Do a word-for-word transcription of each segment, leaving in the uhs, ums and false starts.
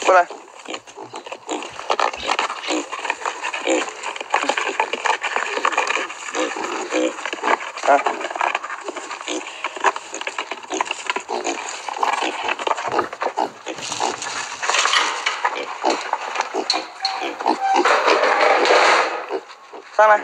过来。啊。上来。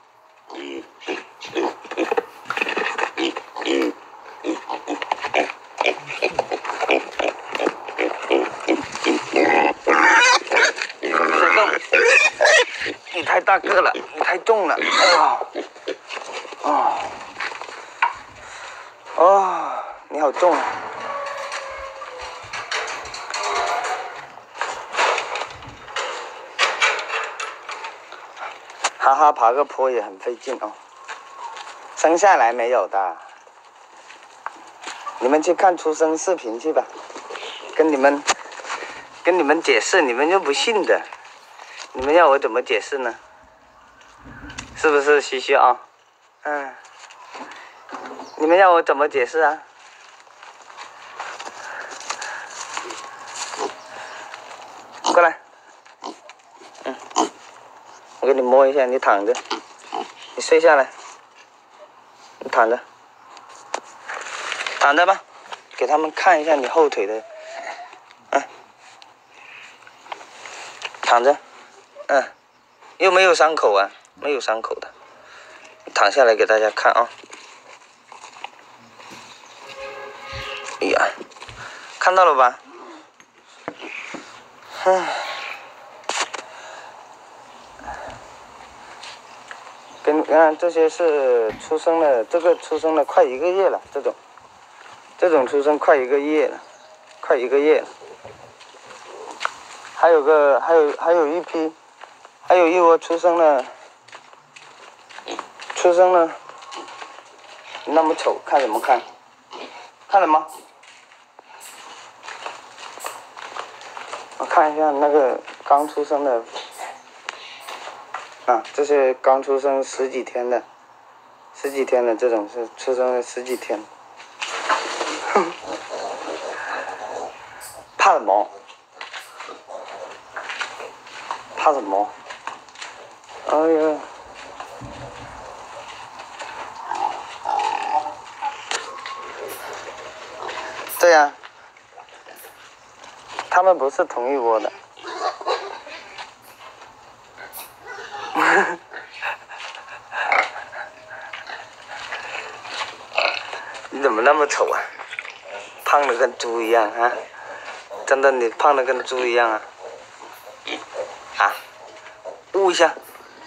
你太大个了，你太重了，哎呀，哦，哦，你好重啊！哈哈，爬个坡也很费劲哦。生下来没有的，你们去看出生视频去吧，跟你们跟你们解释，你们又不信的。你们要我怎么解释呢？是不是西西啊？嗯，你们要我怎么解释啊？过来，嗯，我给你摸一下，你躺着，你睡下来，你躺着，躺着吧，给他们看一下你后腿的，嗯，躺着。嗯，又没有伤口啊，没有伤口的，躺下来给大家看啊。哎呀，看到了吧？嗯，跟你看这些是出生了，这个出生了快一个月了，这种，这种出生快一个月了，快一个月了。还有个，还有还有一批。还有一窝出生了，出生了，那么丑，看什么看？看了吗？我看一下那个刚出生的，啊，这是刚出生十几天的，十几天的这种是出生了十几天，怕什么？怕什么？哎呀！对呀、啊，他们不是同一窝的。你怎么那么丑啊？胖的跟猪一样啊！真的，你胖的跟猪一样啊！啊？捂一下。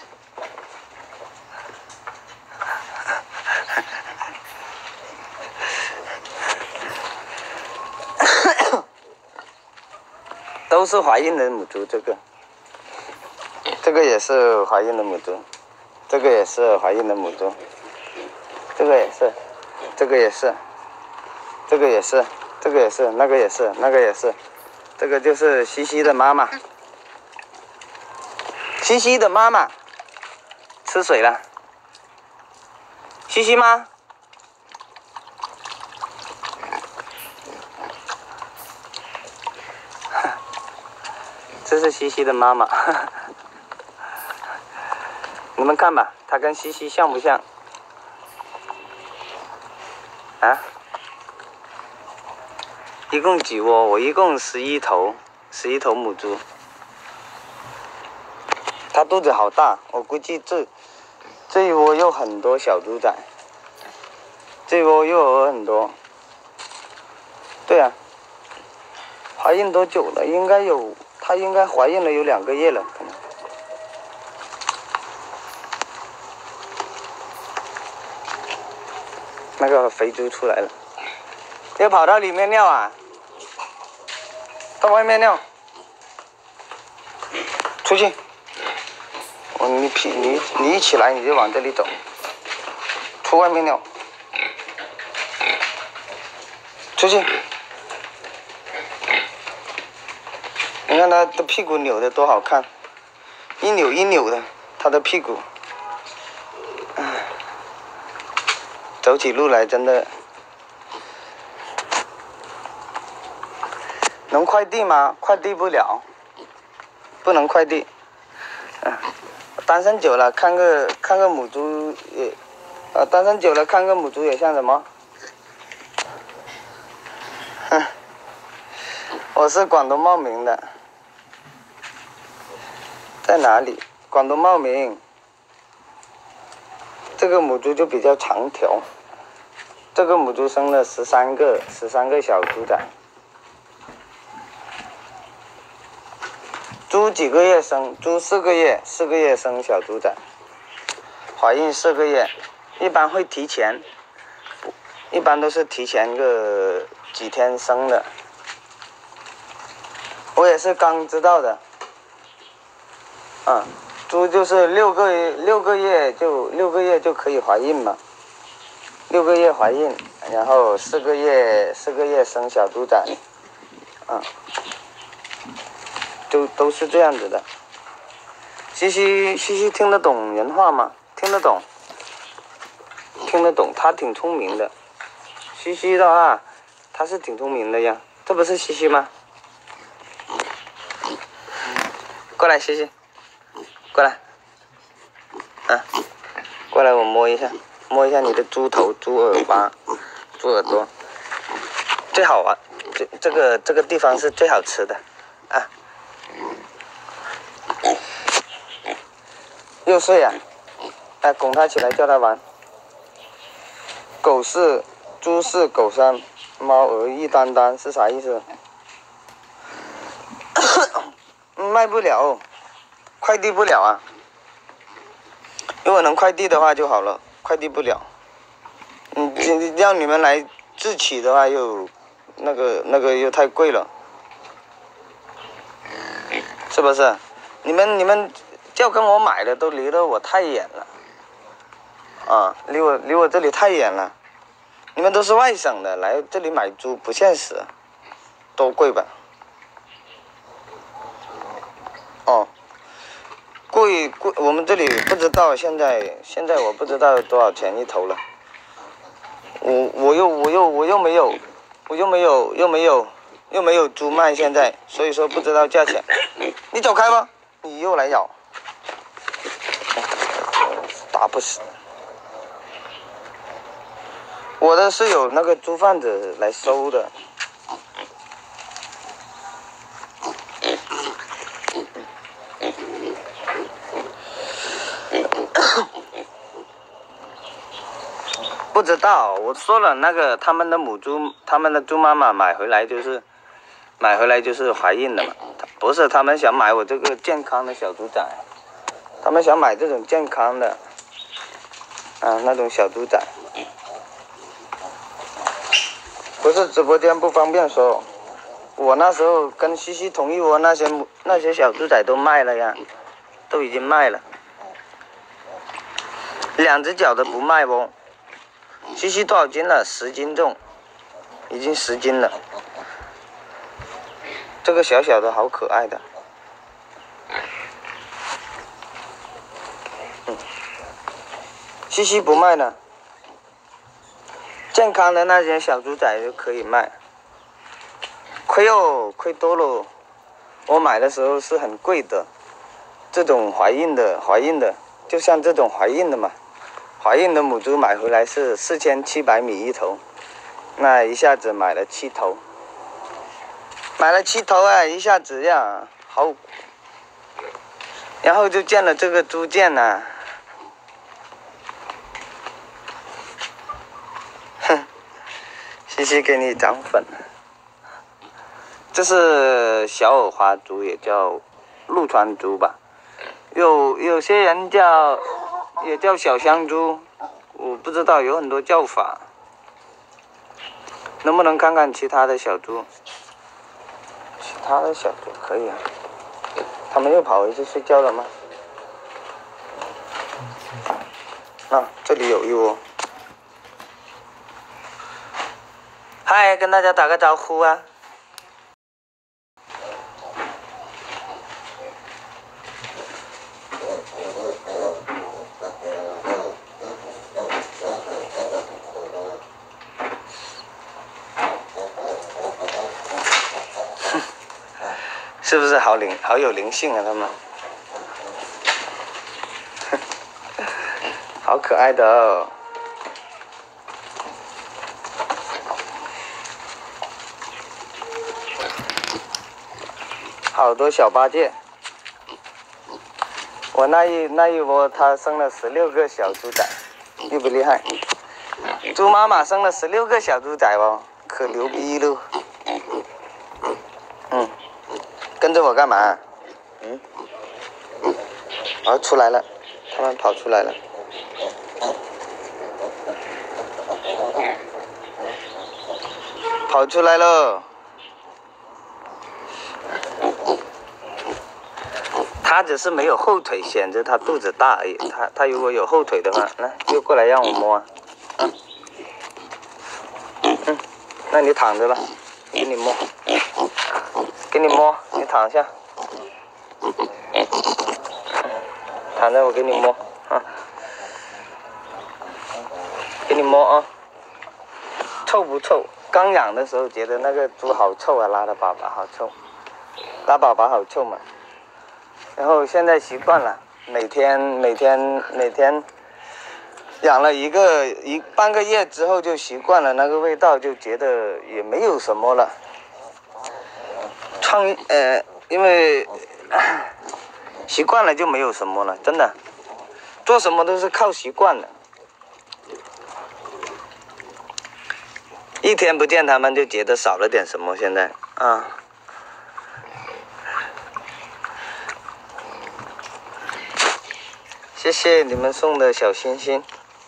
都是怀孕的母猪，这个，这个也是怀孕的母猪，这个也是怀孕的母猪，这个也是，这个也是，这个也是，这个也是，那个也是，那个也是，这个就是西西的妈妈，西西的妈妈吃水了，西西吗？这是西西的妈妈，你们看吧，它跟西西像不像？啊？一共几窝？我一共十一头，十一头母猪。它肚子好大，我估计这这一窝有很多小猪仔，这一窝又有很多。对啊，怀孕多久了？应该有。她应该怀孕了有两个月了，可能。那个肥猪出来了，要跑到里面尿啊？到外面尿。出去。我你屁你你一起来你就往这里走，出外面尿。出去。你看它的屁股扭的多好看，一扭一扭的，它的屁股，走起路来真的能快递吗？快递不了，不能快递。嗯、啊，单身久了看个看个母猪也，呃，单身久了看个母猪也像什么？哼，我是广东茂名的，在哪里？广东茂名。这个母猪就比较长条，这个母猪生了十三个，十三个小猪仔。猪几个月生？猪四个月，四个月生小猪仔。怀孕四个月，一般会提前，一般都是提前个几天生的。我也是刚知道的。嗯，猪就是六个月，六个月就六个月就可以怀孕嘛。六个月怀孕，然后四个月四个月生小猪仔。嗯。都都是这样子的。西西西西听得懂人话吗？听得懂，听得懂，他挺聪明的。西西的话，他是挺聪明的呀。这不是西西吗？过来，西西，过来，啊，过来，我摸一下，摸一下你的猪头、猪耳巴、猪耳朵，最好玩。这这个这个地方是最好吃的，啊。又睡啊！哎，拱他起来，叫他玩。狗是猪是狗三，猫儿一担担是啥意思？卖不了，快递不了啊。如果能快递的话就好了，快递不了。嗯，让你们来自取的话又那个那个又太贵了，是不是？你们你们。就跟我买的都离得我太远了，啊，离我离我这里太远了。你们都是外省的，来这里买猪不现实，多贵吧？哦，贵贵，我们这里不知道现在现在我不知道多少钱一头了。我我又我又我又没有，我又没有又没有又没有猪卖现在，所以说不知道价钱。你走开吧，你又来咬。打不死，我的是有那个猪贩子来收的。不知道，我说了那个他们的母猪，他们的猪妈妈买回来就是，买回来就是怀孕的嘛，不是他们想买我这个健康的小猪仔，他们想买这种健康的。啊，那种小猪仔，不是直播间不方便说。我那时候跟西西同一窝，那些那些小猪仔都卖了呀，都已经卖了。两只脚的不卖不。西西多少斤了？十斤重，已经十斤了。这个小小的好可爱的。西西不卖呢，健康的那些小猪仔就可以卖。亏哦，亏多了。我买的时候是很贵的，这种怀孕的，怀孕的，就像这种怀孕的嘛，怀孕的母猪买回来是四千七百米一头，那一下子买了七头，买了七头啊，一下子呀，好，然后就建了这个猪圈呐。西西给你涨粉，这是小耳花猪，也叫陆川猪吧，有有些人叫也叫小香猪，我不知道，有很多叫法。能不能看看其他的小猪？其他的小猪可以啊。他们又跑回去睡觉了吗？啊，这里有一窝。嗨，跟大家打个招呼啊！ 是不是好灵好有灵性啊？他们，好可爱的哦。好多小八戒，我那一那一窝，它生了十六个小猪仔，厉不厉害？猪妈妈生了十六个小猪仔哦，可牛逼喽！嗯，跟着我干嘛？嗯，啊，出来了，他们跑出来了，跑出来喽！它只是没有后腿，显着它肚子大而已。它它如果有后腿的话，来，就过来让我摸啊。嗯，那你躺着吧，给你摸，给你摸，你躺下，躺着我给你摸啊，给你摸啊。臭不臭？刚养的时候觉得那个猪好臭啊，拉的粑粑好臭，拉粑粑好臭嘛。然后现在习惯了，每天每天每天养了一个一半个月之后就习惯了那个味道，就觉得也没有什么了。创呃，因为习惯了就没有什么了，真的，做什么都是靠习惯的。一天不见他们就觉得少了点什么，现在啊。谢谢你们送的小心心。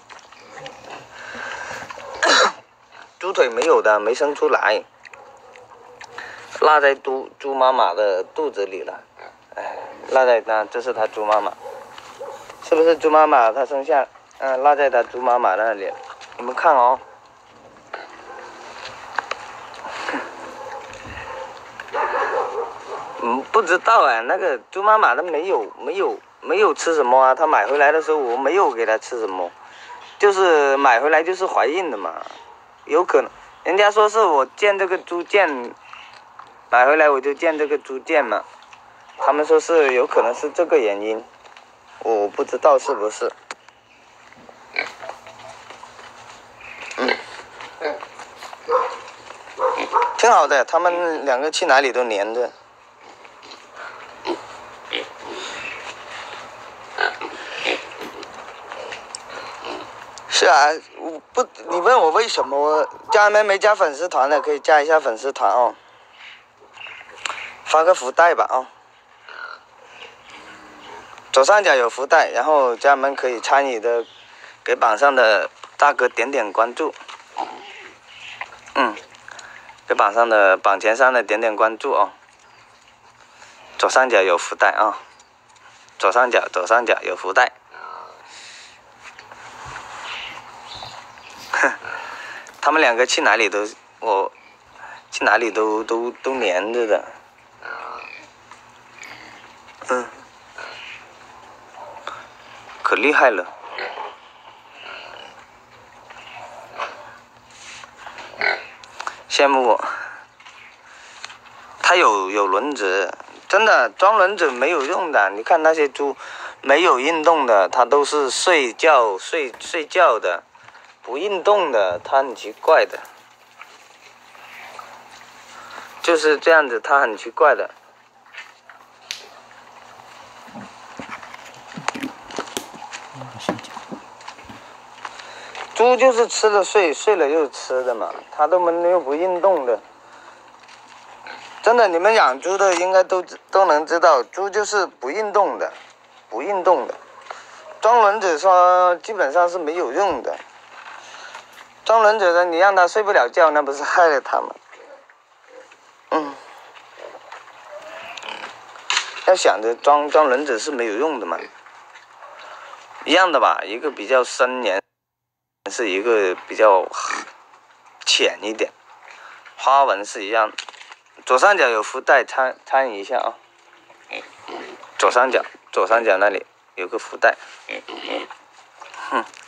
猪腿没有的，没生出来，落在猪猪妈妈的肚子里了。哎，落在那，这是它猪妈妈，是不是猪妈妈？它生下，嗯、呃，落在它猪妈妈那里。你们看哦。嗯，不知道哎，那个猪妈妈它没有没有没有吃什么啊？她买回来的时候我没有给她吃什么，就是买回来就是怀孕的嘛，有可能，人家说是我见这个猪腱，买回来我就见这个猪腱嘛，他们说是有可能是这个原因，我不知道是不是。嗯，挺好的，他们两个去哪里都黏着。是啊，我不，你问我为什么？家人们没加粉丝团的可以加一下粉丝团哦，发个福袋吧哦。左上角有福袋，然后家人们可以参与的，给榜上的大哥点点关注。嗯，给榜上的榜前上的点点关注哦。左上角有福袋啊，左上角左上角有福袋。他们两个去哪里都我去哪里都都都黏着的，嗯，可厉害了。羡慕我，它有有轮子，真的装轮子没有用的。你看那些猪没有运动的，它都是睡觉睡睡觉的。不运动的，它很奇怪的，就是这样子，它很奇怪的。猪就是吃了睡，睡了又吃的嘛，它都没有不运动的。真的，你们养猪的应该都都能知道，猪就是不运动的，不运动的。装轮子说基本上是没有用的。装轮子的，你让他睡不了觉，那不是害了他吗？嗯，要想着装装轮子是没有用的嘛，一样的吧，一个比较深颜，是一个比较浅一点，花纹是一样的。左上角有福袋，参参与一下啊。左上角左上角那里有个福袋，哼。